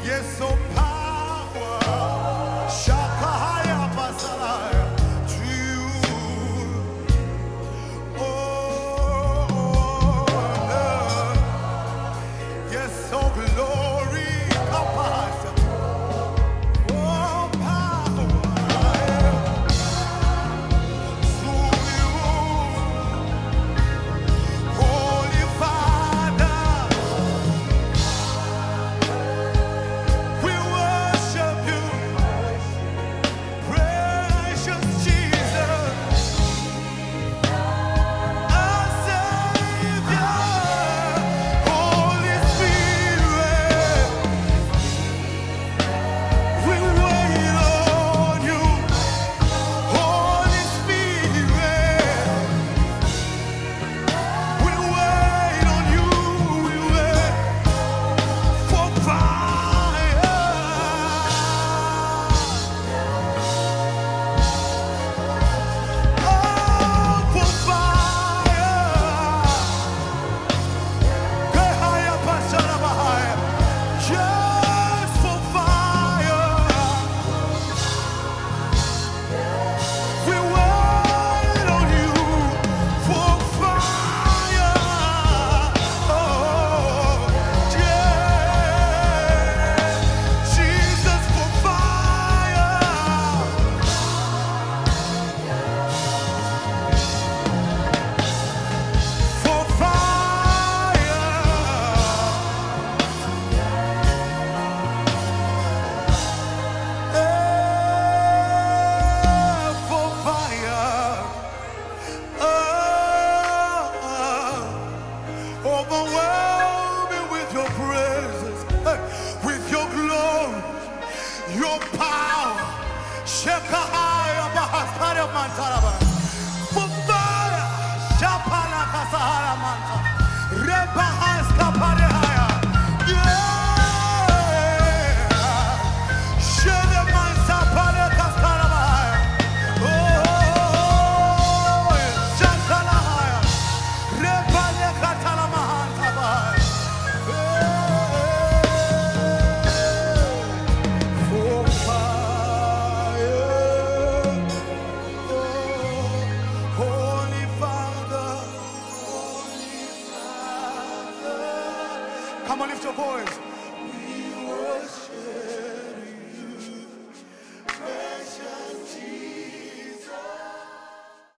Yes, so power. Shakahaya Basalaya. To you. Oh, Lord. Yes, so glory. Kapasa. Oh, power. To you. Holy Father. We worship you, precious Jesus, our Savior. Holy Spirit, we wait on you. Holy Spirit, we wait on you. We wait for fire. Oh, for fire. Kehaya Pasara Bahaya. Just for fire. We wait on you for fire. Oh, yeah. Jesus, for fire. For fire. For fire. Overwhelm me with your presence, with your glory, your power. Shekahaya Bahaskara Mantaraba. For fire. Shapala Kasahara Manta. Rebahaska Pareha.